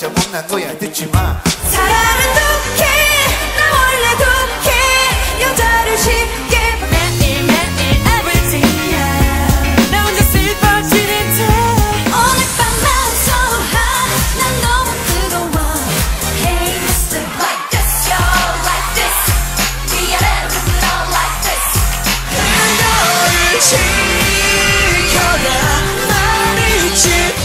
진짜 못난 거야 듣지 마. 사랑은 독해 나 원래 독해 여자를 쉽게 매일 everything 나 혼자 슬퍼지는 듯 오늘 밤만 소한 난 너무 뜨거워 Hey Mr. Like this you're like this 미안해 we're all like this 너를 지켜라 말이지.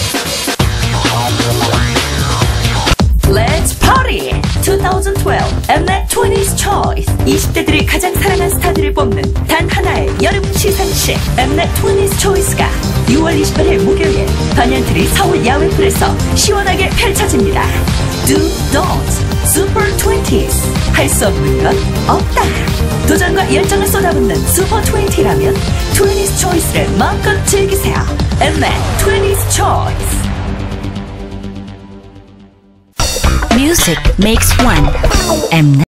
Let's party! 2012 Mnet 20's Choice 20대들이 가장 사랑한 스타들을 뽑는 단 하나의 여름 시상식 Mnet 20's Choice가 6월 28일 목요일 반얀트리 서울 야외풀에서 시원하게 펼쳐집니다. Do, don't, Super 20s 할 수 없는 건 없다. 도전과 열정을 쏟아붓는 Super 20라면 20's Choice를 마음껏 즐기세요. Mnet 20's Choice. Music makes one. Mnet.